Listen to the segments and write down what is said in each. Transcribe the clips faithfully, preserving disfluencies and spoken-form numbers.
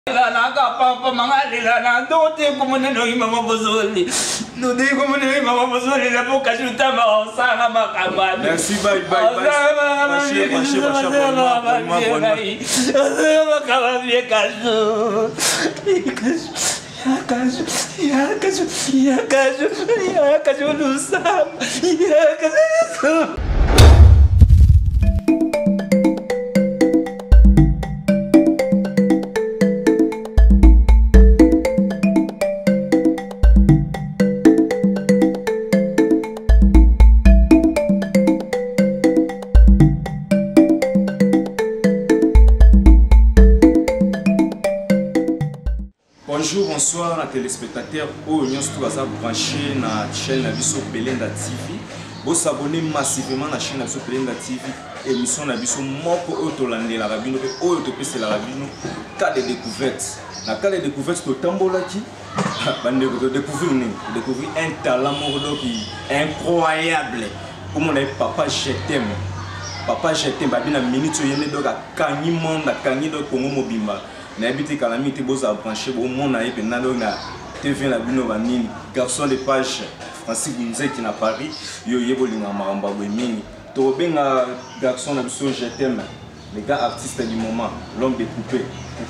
Naka papa mangalila na dote kumuneno imama bozoli. Dote kumuneno imama bozoli la boka juta ma osanga makamba. Merci bye bye bye. Marchez marchez marchez moi moi moi. Osanga makamba bien kajo. Kajo. Ya kajo. Ya kajo. Ya kajo lusam. Ya kajo. Bonjour, bonsoir à téléspectateurs. Oh, nous sommes branchés dans la chaîne Belenda T V. Vous vous abonnez massivement à la chaîne Belenda T V. Émission Nabiso Moko Otolande la Rabino et Otopé la Rabino. Cas de découverte. Dans le cas de découverte, c'est Tambolaki. Vous découvrir un talent qui est incroyable. Comme on a papa, je t'aime. Papa, je t'aime. Babina minute, il y a un kanyi monde, kanyi de Congo Mobimba. N'habitez qu'à la minute, vous avez branché au monde et puis na T V la bino vanini garçon de page Francis Gunze qui n'a Paris yo yebo linga maramba bemini to benga garçon na biso je t'aime les gars artistes du moment l'homme des poupées.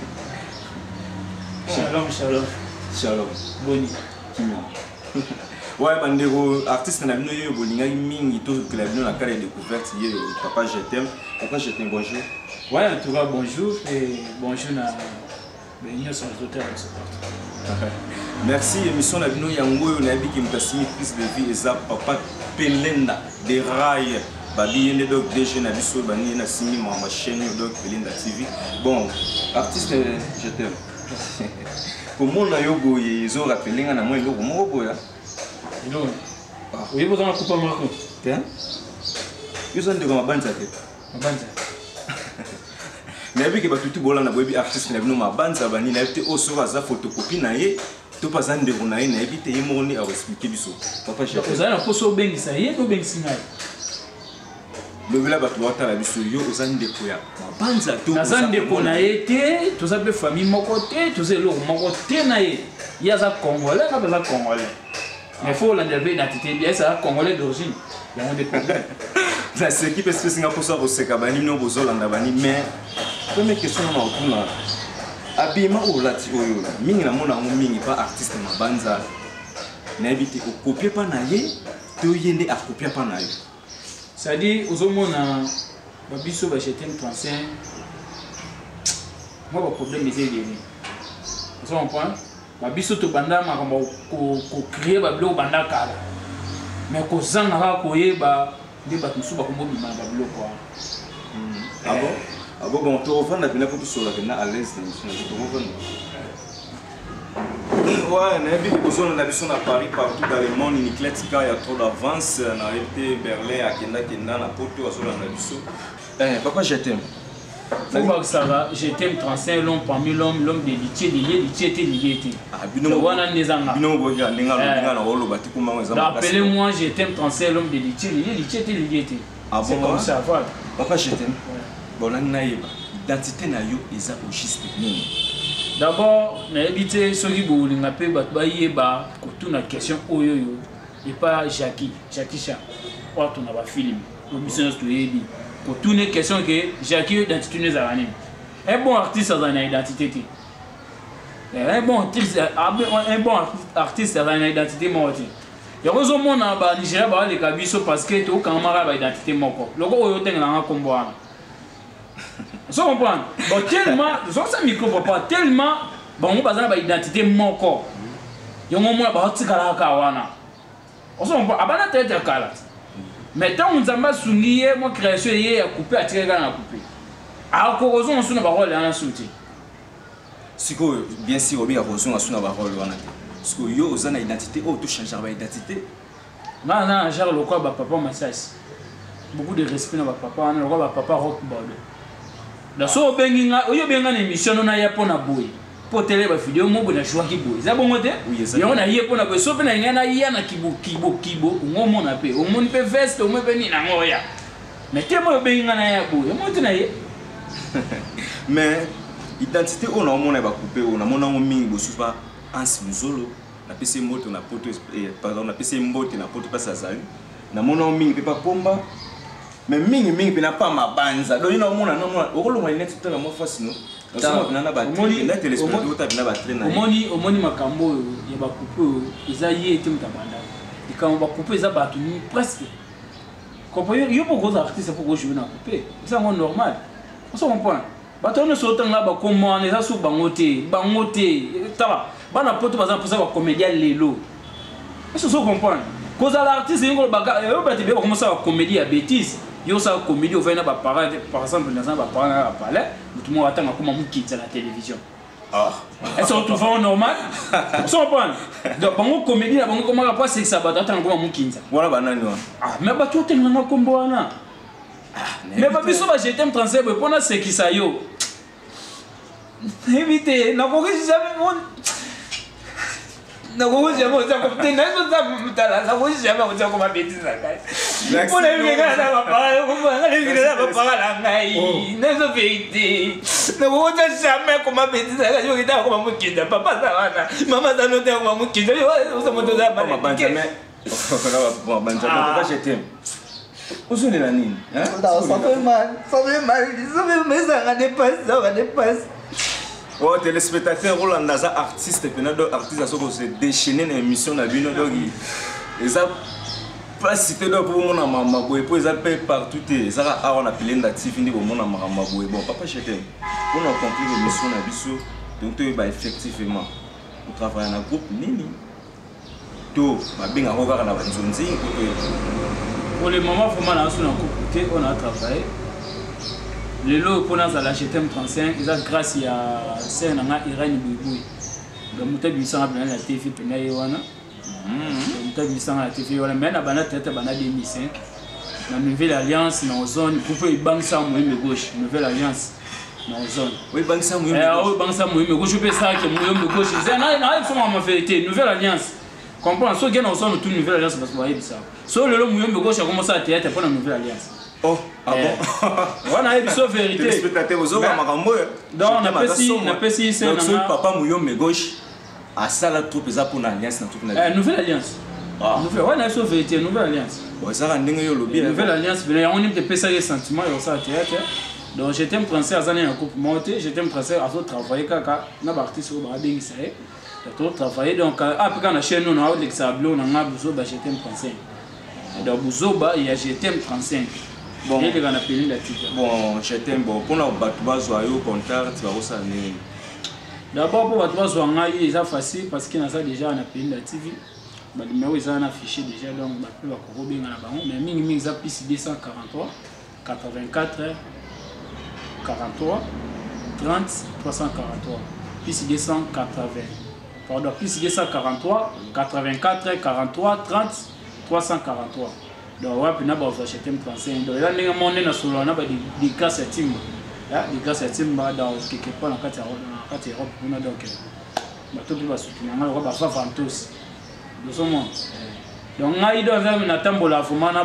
Shalom shalom shalom boni kimi ouais bandego artiste na bino yo bolinga mingi to que la bino na carrière découverte hier papa je t'aime papa je t'aime bonjour. Ouais, en tout cas, bonjour et bonjour à Béni sur les hôtels de ce parti. Merci, émission la Bino Yango, on a dit qu'il me passe une prise de vie et ça, papa Pelenda, des rails, Babi, il y a donc des jeunes abisso, Bani, il y a signé ma chaîne, donc Pelenda T V. Bon, artiste, je t'aime. Comment on a yogo, ils ont rappelé, on a moins yogo, mon yogo, là. Non. Oui, vous avez un coup à marquer. Tiens. Ils ont dit qu'on va banzer. Banzer. Mais avec que tout le monde a vu artiste na bino mabanza bani na été au sera za photocopie na ye to pas ande ko na ye na ebite ye moni a expliquer biso papa je vous allez ko so bengi ça ye to bengi sinai le vela ba to ta la biso yo ozande ko ya mabanza to nazande ko na ye te to za be famille moko te to ze lo moko te na ye ya za congolais na za congolais mais faut la lever identité bien ça congolais d'origine il y a des problèmes ça c'est qui peut se faire pour ça au sekabani no bozolanda bani mais première question na okuna abima o lati oyo la mingi na mona ngo mingi pas artiste mabanza na ebite ko copier pas na ye to yende a copier pas na yo ça dit ozomona babiso ba jetem trente-cinq moi ba problème c'est yéni vous comprenez babiso to banda makambo ko ko créer ba blo banda kala mais ko zanga ka ko yeba de ba tsuba ko mbobi ma ba blo quoi. Ah bon? Ah bon, bon, tu reviens à venir pour tout cela, à l'aise dans le tu reviens. Ouais, on a vu que on a vu à Paris, partout dans le monde, il y a trop d'avance, on a été Berlin, à Kenda, Kenda, à Porto, à Sola, on a vu ça. Eh, papa, je t'aime. Faut voir que ça va, je t'aime trente-cinq, l'homme parmi l'homme, l'homme de l'itier, lié, l'itier était lié. Ah, bino, bino, appelez-moi, je t'aime trente-cinq, l'homme de l'itier, lié, l'itier était lié. Ah bon? C'est comme ça, voilà. Papa, je t'aime. Bon, là, l'identité na yo est juste. D'abord, na habité ceux qui boulent, n'a pas battu ba, quand on a question oyo yo, et pas Jackie, Jackie Chan. Quand on a un film, le business to yebi. Quand on a question que Jackie identité n'est pas un bon artiste a une identité. Un bon artiste, un bon artiste a une identité morte. Il y a raison mon na Nigeria ba les kabiso parce que to kamara ba identité moko. Loko oyo tenga na kombo ana. Vous comprenez? Bon, tellement, ça micro papa, tellement, bon, on passe à l'identité mon corps. Il y a un moment où on va kawana. On se comprend, abana tête à kala. Mais tant on s'en va souligner, moi création hier à couper, à tirer dans la couper. À cause on se n'a pas rôle en soutien. Si que bien sûr, on a besoin de son parole en parce que yo aux identité, oh tout changer d'identité. Non non, genre le quoi, papa massage. Beaucoup de respect dans papa, le quoi, papa rock bordeaux. La so benginga oyo benga na émission na ya pona boy po télé ba vidéo mo bona choix ki boy za bongo te yo na ye pona boy so pe na ngana ya na kibo kibo kibo ngomo na pe o moni pe veste o mo pe ni na ngoya mais te mo benga na ya boy mo te na ye mais identité on a mon ba coupé on a mon nom mingi bosupa Ansi Muzolo na pese mbote na poto pardon na pese mbote na poto pas azali na mon nom mingi pas pomba mais mingi mingi pe na pas mabanza donc ina mona non mona okolo mwa net tout la mo fasino donc na na ba na téléspectateur ta bina ba traîner omoni omoni makambo ya ba coupé eza yete mutabanda quand ba coupé eza ba tu presque comprendre yo beaucoup d'artistes pour jouer na coupé c'est normal on se comprend bato ne sautant là ba comment les asu bangote bangote taba bana poto baza pour ça ba comédien lelo est-ce que vous comprenez cause l'artiste ngo ba yo ba tebe commencer à comédie ya bêtise yo ça comédie au fait na ba parade par exemple dans ba parade na palais tout le monde attend comment mukitza la télévision ah est-ce que tout va normal on se comprend donc bango comédie bango comment la pas c'est ça ba attend comment mukitza voilà banani wa ah mais ba tout tenga na kombo wana mais pas biso ba G T M trente-cinq pour na c'est qui ça yo éviter na ko jamais mon na ko jamais on ça comme na so ça mutala na ko jamais on ça comme bêtise la kai pour les gars na ba parler comme na les gars na ba parler ngai na so vérité na ko ça jamais comme bêtise la yo kita comme mo kinda papa ça wana mama ça no te comme mo kinda yo ça mo to ça ba Benjamin on Benjamin pas G T M Où est la ligne? Ça fait mal, ça fait mal, ça fait mal, ça dépasse, ça dépasse. Oh, téléspectateur, Roland Naza, artiste, et puis artiste, se déchaîner dans l'émission de la vie. Ils ont pas cité pour mon maman, pour ils appellent partout, ils ont appelé natif, ils ont mon maman. Bon, papa, je t'aime. Pour nous conclure l'émission de la vie, donc tu vas effectivement, on travaille dans un groupe, Nini. Tu vas bien avoir la vanzonzi. Pour le moment, il faut que on a travaillé. Le lot pour nous à la G T M trente-cinq, ils ont grâce à Sena Irène Bouboui. Le moteur du sang a bien la T V Penaïwana. Le moteur du sang a la T V Wana. Mais la banane tête banane deux mille cinq. La nouvelle alliance dans la zone, pour que banque ça mouille gauche. Nouvelle alliance dans la zone. Oui, banque ça mouille. Eh oui, banque ça mouille gauche. Je peux ça que mouille gauche. C'est non, non, il faut ma vérité. Nouvelle alliance. Comprends, ceux qui sont toute nouvelle alliance parce que vous voyez ça. Sur le long mouillon de gauche a commencé à théâtre pour la nouvelle alliance. Oh, ah bon? On a eu la vérité. Téléspectateur, vous avez donc on a pas si, on a pas si c'est un papa mouillon de gauche à ça la troupe ça pour l'alliance dans toute la nouvelle alliance. Nouvelle, on a eu la vérité, nouvelle alliance. Bon, ça rend dingue le bien. Nouvelle alliance, mais on a des ça les sentiments et ça théâtre. Donc j'étais un français à Zané en coupe monté, j'étais un français à travailler kaka, na parti sur ba dingue ça. J'ai travaillé donc après quand la chaîne on a l'exablo on a besoin de G T M trente-cinq. Donc Bouzoba il y a G T M trente-cinq. Bon, il y a appelé la titre. Bon, G T M bon pour nous battre bazo yo contact va ça né. D'abord pour battre bazo ngai c'est facile parce qu'il y a ça déjà on appelé la T V. Bah numéro ils ont affiché déjà donc ba peut ba ko benga na bango mais mingi mingi ça plus deux cent quarante-trois quatre-vingt-quatre quarante-trois trente trois cent quarante-trois plus deux cent quatre-vingts. Pardon, plus deux cent quarante-trois, quatre-vingt-quatre, quarante-trois, trente, trois cent quarante-trois. Donc, on va acheter G T M trente-cinq. Donc, là, on a des grâces à Tim. Des grâces à Tim dans quelque part dans la carte Europe. Donc, on va soutenir. On va faire Fantos. Donc, on a eu un tambour la fumana.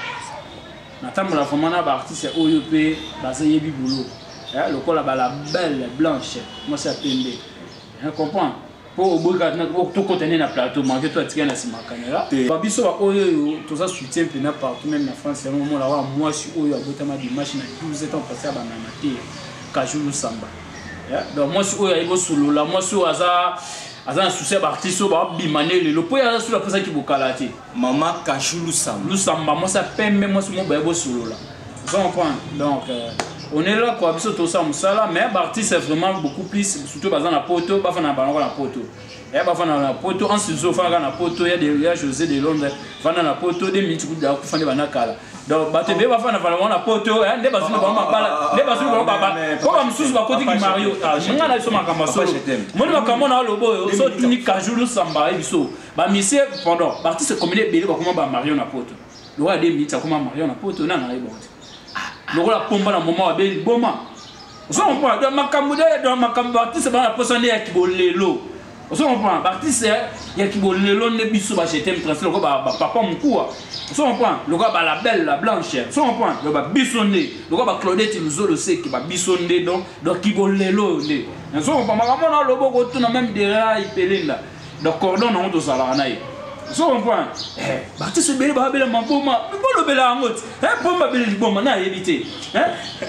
Un tambour la fumana, artiste O U P, basé Yebi Boulot. Le col a la belle blanche. Moi, c'est Pembe. On comprend? Pour tout contenir dans le plateau, manger tout attirer dans la caméra. Babiso a oyo tout ça soutien pena partout même en France. C'est un moment là moi je suis oyo abotama des machines à douze ans passé à banamate Kajulu Samba. Donc moi je suis oyo ibo solo là moi je suis aza aza un souci artiste ba bimane le po ya sur la personne qui bokalate. Maman Kajulu Samba. Lu Samba moi ça pembe moi c'est mon ba ibo solo là. Vous comprenez? Donc on est là quoi, tout ça, mais l'artiste c'est vraiment beaucoup plus, surtout dans la poto, pas dans la poto. Il y a pas dans la poto, en ciseaux, dans la poto, il y a des gars José de Londres, dans la poto, des minutes de la coupe de Banakala. Donc, bah tu veux pas dans la poto, hein, des basins de Bamba, des basins de Bamba. Comme sous ma côté qui Mario, je n'ai pas sur ma camasso. Moi, ma camon a le beau, sauf que ni Kajulu Samba et Bisso. Bah, monsieur, pendant, l'artiste combiné belé, comment Mario na poto. Le roi des minutes, comment Mario na poto, non, non, non. Le rôle à pomba dans le moment avec Boma. On parle de Makamouda, de Makamouda, c'est pas la personne qui est l'eau. Vous comprenez? L'artiste, il y a qui veut le long de biso, bah j'étais me transférer, le gars, bah papa mon coup. Vous comprenez? Le gars, bah la belle, la blanche. Vous comprenez? Le gars, bisonné. Le gars, bah Claudette, il nous a le sait qui va bisonné, donc, donc qui veut le long. Vous comprenez? Maman, on a le beau retour, on a même des rails pelés là. Donc, cordon, on a tout ça là. Vous comprenez? Eh, l'artiste, c'est bien, bah, belle, ma pomme, mais pas le bel amour. Hein, pour ma belle, bon, on a évité. Hein?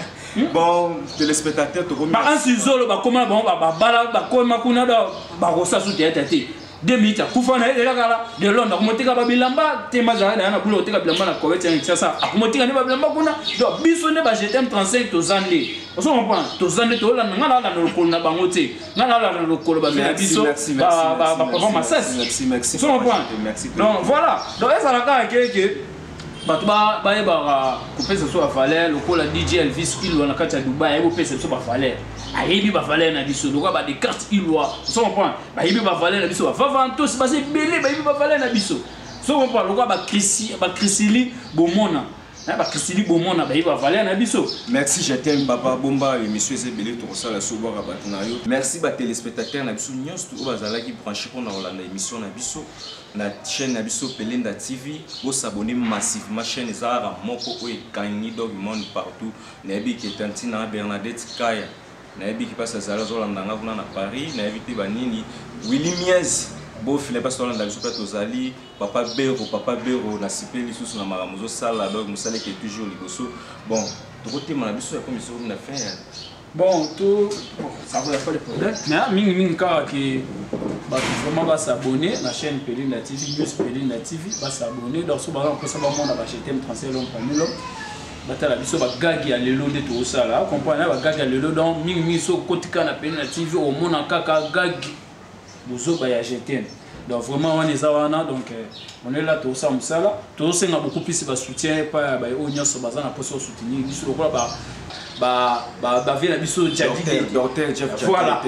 Bon, téléspectateurs, tu remercie. Bah, un ciseau, bah, comment, bah, bah, bah, bah, comment, comment, bah, rosa sous tes têtes. Deux minutes, Koufana est là, de Londres, Motika Babilamba, Témazara, Diana Boulot, Tabilamba, la Corvette, et ça, Motika Babilamba, donc, Bissonne, bah, j'étais trente-cinq aux années. On comprend, tous années, tout là, n'a pas le col, n'a pas monté, n'a pas le col, bah, Bisso, bah, bah, bah, bah, merci, merci, on comprend. Donc, voilà, donc, ça la carte que. Bah, bah, bah, bah, couper ce soit à Falaire, le col à D J Elvis, il ou en a quatre à Dubaï, il faut ce soit à Falaire. Aïe, bah, Falaire n'a dit ce, donc, bah, des cartes, il ou a, on comprend. Bah, il va Falaire n'a dit ce, va Favanto, c'est passé belé, bah, il va Falaire n'a dit ce. On comprend, le gars, bah, Chrissy, bah, Chrissy Bomona. Bah, Chrissy Bomona, bah, il va Falaire n'a dit ce. Merci, je t'aime, Papa Bomba, et monsieur Zébélé, tout ça, la souboire à Batanayo. Merci, bah, téléspectateurs, n'a besoin de tout, bah, Zala qui branche pour l'émission n'a besoin. La chaîne Nabiso Pelenda T V, vous s'abonnez massivement chaîne Zara Moko et Kanye Dog Monde partout. Nabi qui est Tantina Bernadette Kaya, Nabi qui passe à Zara Zolandanga à Paris, Nabi Banini, Willy Miez, Beau Philippe Solan Nabiso Patozali, Papa Bero, Papa Bero, Nasipeli sous la Maramuzo Sala Dog Moussale qui est toujours ligoso. Bon, tout côté Manabiso a comme ils ont fait. Bon, tout, ça ne va pas de problème. Mais Ming Ming Kara qui vraiment va s'abonner à la chaîne Pelenda T V, News Pelenda T V, va s'abonner. Donc, si on peut savoir mon acheté, me transférer l'homme parmi l'homme. Batala biso ba gagi à l'élo de tout ça là. Comprenez ba gagi à l'élo donc Ming Ming so kotika na Pelenda T V au monde en kaka gagi. Bozo ba ya jeter. Donc vraiment on est ça donc on est là tout ça ça là. Tout ça n'a beaucoup plus de soutien pas ba onyo so bazana pour soutenir biso le ba bah bah bah vient la biso Jadi docteur Jeff voilà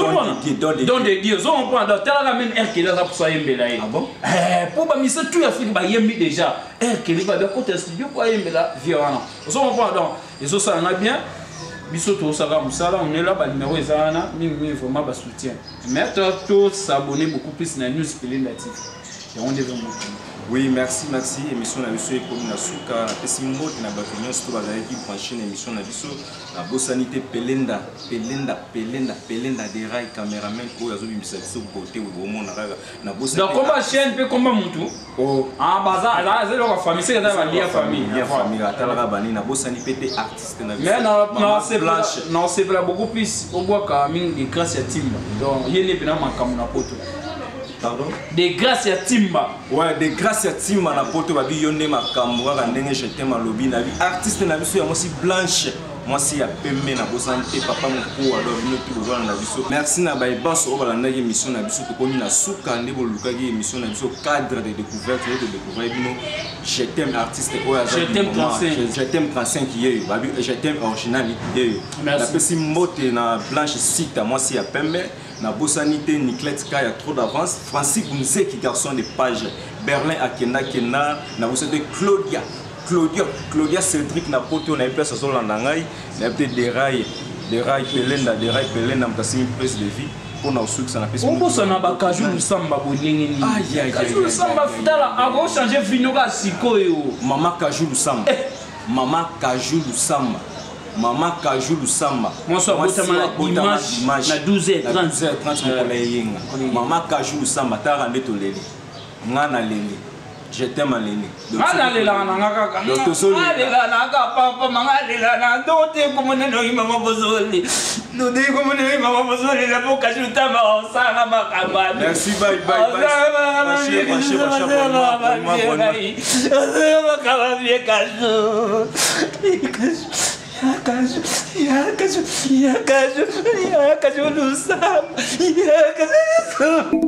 donc des dieux on prend docteur la même air qui là pour ça yembela ah bon eh pour ba mise tout Afrique ba yembi déjà air qui va bien côté studio pour yembela violent on prend donc et ça ça a bien biso tout ça comme ça là on est là ba numéro ezana mingi vraiment ba soutien mettre tout s'abonner beaucoup plus na News Pelenda T V et on devrait monter. Oui, merci, merci. Émission na biso comme na suka na pesimbo na batonyo sto bazali ki prochaine émission na biso na bosanité Pelenda, Pelenda, Pelenda, Pelenda des rails caméraman ko yazo bimisa biso beauté au monde na na bosanité. Donc comment chaîne peut comment mutu? Oh, ah baza, là c'est la famille, c'est la famille, famille, la famille, atala bani na bosanité pété artiste na biso. Mais non, non, c'est blanche. Non, c'est vrai beaucoup plus au bois ka ming de grâce à Timba. Donc, yene bina makamu na poto. Pardon? De grâce à Timba. Ouais, de grâce à Timba na poto babi yonde makamwa ka ndenge je t'aime lobi na bi artiste na biso ya mosi blanche. Moi si ya pembe na bosanté papa moko alors vino tout besoin na biso. Merci na ba banso o balanda émission na biso to komi na suka ndebo lukaki émission na biso cadre de découverte de découvrir bino. Je t'aime artiste o ya je t'aime trente-cinq. Je t'aime trente-cinq yeyo babi je t'aime original yeyo. La pesi mote na blanche site moi si ya pembe. Na bosanité Niclette Kaya trop d'avance. Francis Bounzeki garçon de page. Berlin Akenda Kena. Na bosanité Claudia. Claudia Claudia Cédric na poto na place sur landangai. Na peut-être des rails, des rails Pelenda, des rails Pelenda m'tassi place de vie. Pour na usuk ça na pesi. On bosse na bakaju lusamba bolingi. Aïe aïe aïe. Lusamba fidala abo changer vinoga sikoyo. Mama Kaju Lusamba. Mama Kaju Lusamba. Mama Kaju Lusamba. Moi soit image na douze heures trente pour les yenga. Mama Kaju Lusamba ta rande to leli. Ngana leli. Je t'aime leli. Ngana lela na ngaka. Ngana lela na ngaka papa ngana lela na dote comme ne no mama bozoli. No de comme ne mama bozoli la pour Kaju Tamba ça na makamba. Merci bye bye bye. Marché marché marché. Makamba bien Kaju. Yakazu, Yakazu, Yakazu, Yakazu, Yakazu, Yakazu,